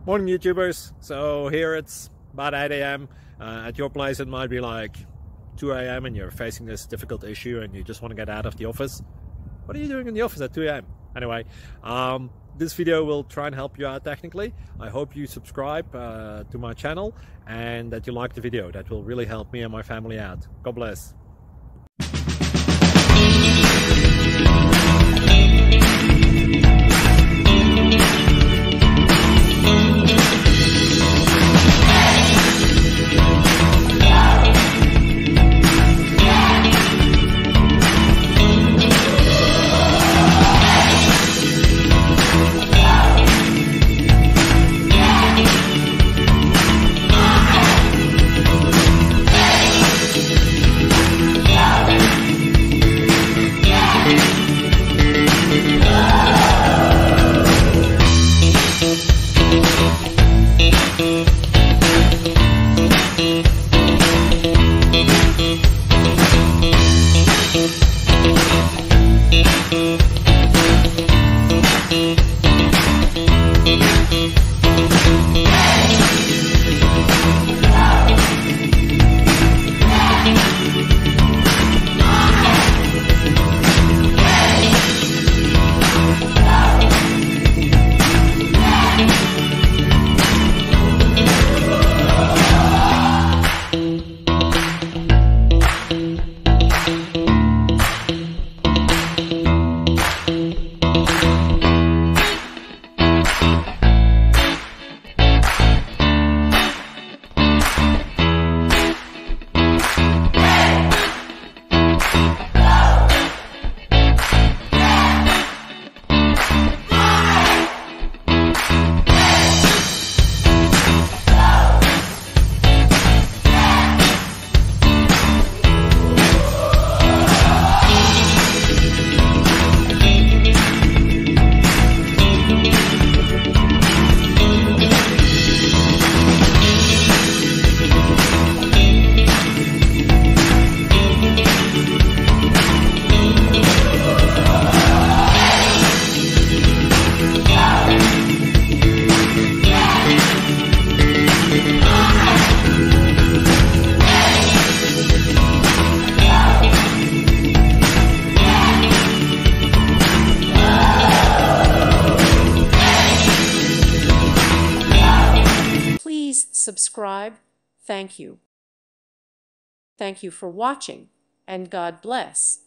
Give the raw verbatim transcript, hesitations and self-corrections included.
Morning YouTubers. So here it's about eight A M Uh, at your place it might be like two A M and you're facing this difficult issue and you just want to get out of the office. What are you doing in the office at two A M? Anyway, um, this video will try and help you out technically. I hope you subscribe uh, to my channel and that you like the video. That will really help me and my family out. God bless. Subscribe. Thank you. Thank you for watching, and God bless.